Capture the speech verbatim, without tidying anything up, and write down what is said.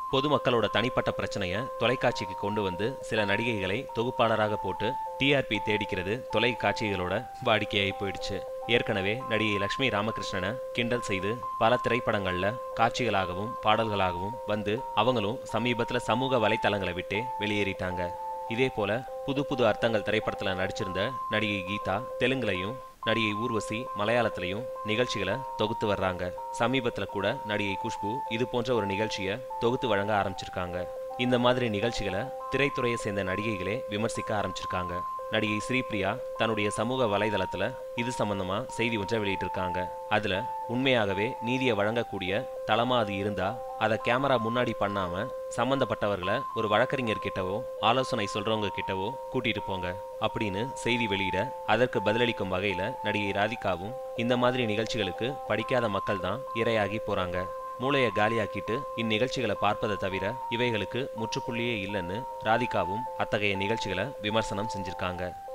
பொதுமக்களோட தனிப்பட்ட பிரச்சனைய தொலைக்காட்சிக்கு கொண்டு வந்து சில நடிகைகளை தொகுப்பாளராக போட்டு டிஆர்பி தேடிக்கிறது தொலைக்காட்சிகளோட வாடிக்கையாகி போயிடுச்சு. ஏற்கனவே நடிகை லட்சுமி ராமகிருஷ்ணனை கிண்டல் செய்து பல திரைப்படங்கள்ல காட்சிகளாகவும் பாடல்களாகவும் வந்து அவங்களும் சமீபத்துல சமூக வலைத்தளங்களை விட்டே வெளியேறிட்டாங்க. இதே போல புது புது அர்த்தங்கள் திரைப்படத்துல நடிச்சிருந்த நடிகை கீதா தெலுங்குலையும், நடிகை ஊர்வசி மலையாளத்திலையும் நிகழ்ச்சிகளை தொகுத்து வர்றாங்க. சமீபத்துல கூட நடிகை குஷ்பு இது போன்ற ஒரு நிகழ்ச்சியை தொகுத்து வழங்க ஆரம்பிச்சிருக்காங்க. இந்த மாதிரி நிகழ்ச்சிகளை திரைத்துறையை சேர்ந்த நடிகைகளே விமர்சிக்க ஆரம்பிச்சிருக்காங்க. நடிகை ஸ்ரீபிரியா தன்னுடைய சமூக வலைதளத்துல இது சம்பந்தமா செய்தி ஒன்றை வெளியிட்டிருக்காங்க. அதுல உண்மையாகவே நீதியை வழங்கக்கூடிய தளமா அது இருந்தா அதை கேமரா முன்னாடி பண்ணாம சம்பந்தப்பட்டவர்களை ஒரு வழக்கறிஞர் கிட்டவோ ஆலோசனை சொல்றவங்க கிட்டவோ கூட்டிட்டு போங்க அப்படின்னு செய்தி வெளியிட, அதற்கு பதிலளிக்கும் வகையில நடிகை ராதிகாவும் இந்த மாதிரி நிகழ்ச்சிகளுக்கு படிக்காத மக்கள் தான் இரையாகி போறாங்க, மூளையை காலியாக்கிட்டு இந்நிகழ்ச்சிகளை பார்ப்பதை தவிர இவைகளுக்கு முற்றுப்புள்ளியே இல்லைன்னு ராதிகாவும் அத்தகைய நிகழ்ச்சிகளை விமர்சனம் செஞ்சிருக்காங்க.